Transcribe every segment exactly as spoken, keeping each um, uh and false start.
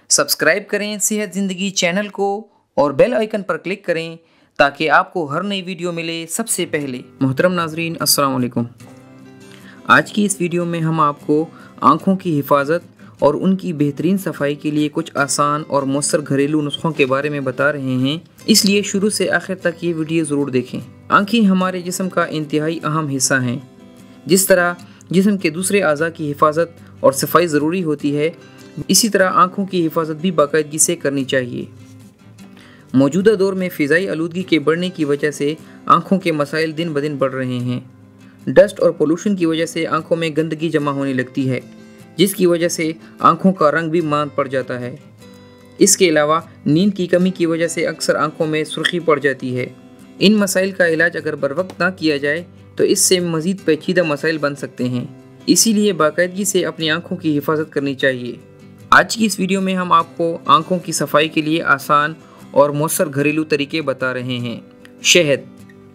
Subscribe करें सेहत ज़िंदगी चैनल को और बेल आइकन पर क्लिक करें ताकि आपको हर नई वीडियो मिले सबसे पहले। मोहतरम नाजरीन, अस्सलाम वालेकुम। आज की इस वीडियो में हम आपको आँखों की हिफाजत और उनकी बेहतरीन सफाई के लिए कुछ आसान और मौसर घरेलू नुस्खों के बारे में बता रहे हैं, इसलिए शुरू से आखिर तक ये वीडियो ज़रूर देखें। आँखें हमारे जिस्म का इंतहाई अहम हिस्सा हैं। जिस तरह जिस्म के दूसरे अज़ा की हिफाजत और सफाई ज़रूरी होती है, इसी तरह आँखों की हिफाजत भी बाकायदगी से करनी चाहिए। मौजूदा दौर में फ़िज़ाई आलूदगी के बढ़ने की वजह से आँखों के मसाइल दिन ब दिन बढ़ रहे हैं। डस्ट और पोल्यूशन की वजह से आँखों में गंदगी जमा होने लगती है, जिसकी वजह से आँखों का रंग भी मांद पड़ जाता है। इसके अलावा नींद की कमी की वजह से अक्सर आँखों में सुर्खी पड़ जाती है। इन मसाइल का इलाज अगर बर वक्त ना किया जाए तो इससे मज़ीद पेचीदा मसाइल बन सकते हैं। इसीलिए बाकायदगी से अपनी आँखों की हिफाजत करनी चाहिए। आज की इस वीडियो में हम आपको आँखों की सफाई के लिए आसान और मौसर घरेलू तरीके बता रहे हैं। शहद।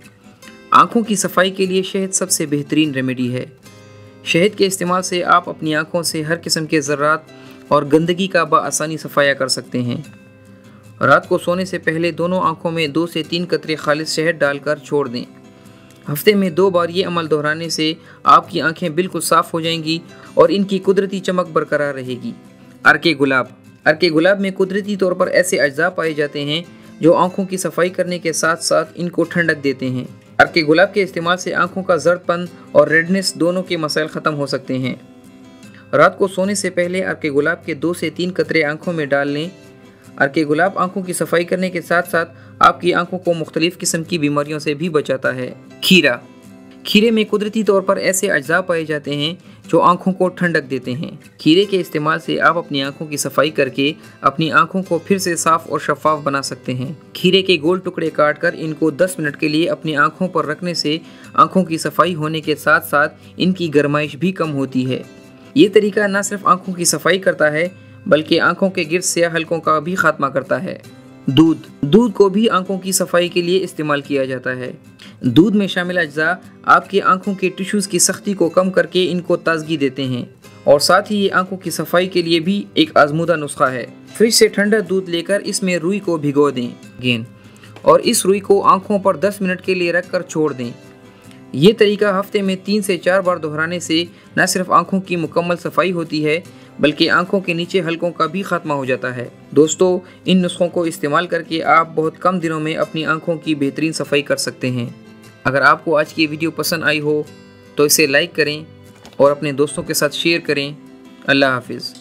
आँखों की सफाई के लिए शहद सबसे बेहतरीन रेमेडी है। शहद के इस्तेमाल से आप अपनी आँखों से हर किस्म के ज़र्रात और गंदगी का बआसानी सफाया कर सकते हैं। रात को सोने से पहले दोनों आँखों में दो से तीन कतरे खालिस शहद डालकर छोड़ दें। हफ्ते में दो बार ये अमल दोहराने से आपकी आँखें बिल्कुल साफ़ हो जाएंगी और इनकी कुदरती चमक बरकरार रहेगी। अर्के गुलाब। अर्के गुलाब में कुदरती तौर पर ऐसे अज्जा पाए जाते हैं जो आँखों की सफाई करने के साथ साथ इनको ठंडक देते हैं। अर्के गुलाब के इस्तेमाल से आँखों का जर्दपन और रेडनेस दोनों के मसाइल ख़त्म हो सकते हैं। रात को सोने से पहले अर्के गुलाब के दो से तीन कतरे आँखों में डाल लें। अर्के गुलाब आँखों की सफाई करने के साथ साथ आपकी आँखों को मुख्तलिफ़ किस्म की बीमारियों से भी बचाता है। खीरा। खीरे में कुदरती तौर पर ऐसे अज्जा पाए जाते हैं जो आँखों को ठंडक देते हैं। खीरे के इस्तेमाल से आप अपनी आँखों की सफाई करके अपनी आँखों को फिर से साफ़ और शफाफ बना सकते हैं। खीरे के गोल टुकड़े काटकर इनको दस मिनट के लिए अपनी आँखों पर रखने से आँखों की सफाई होने के साथ साथ इनकी गर्माइश भी कम होती है। ये तरीका न सिर्फ आँखों की सफाई करता है बल्कि आँखों के गिर्द स्याह हलकों का भी खात्मा करता है। दूध। दूध को भी आँखों की सफाई के लिए इस्तेमाल किया जाता है। दूध में शामिल अज्जा आपकी आँखों के टिश्यूज़ की सख्ती को कम करके इनको ताजगी देते हैं और साथ ही ये आँखों की सफाई के लिए भी एक आजमूदा नुस्खा है। फ्रिज से ठंडा दूध लेकर इसमें रुई को भिगो दें गेंद और इस रुई को आँखों पर दस मिनट के लिए रख कर छोड़ दें। ये तरीका हफ्ते में तीन से चार बार दोहराने से न सिर्फ आँखों की मुकम्मल सफाई होती है बल्कि आँखों के नीचे हलकों का भी खात्मा हो जाता है। दोस्तों, इन नुस्खों को इस्तेमाल करके आप बहुत कम दिनों में अपनी आँखों की बेहतरीन सफाई कर सकते हैं। अगर आपको आज की वीडियो पसंद आई हो तो इसे लाइक करें और अपने दोस्तों के साथ शेयर करें। अल्लाह हाफिज़।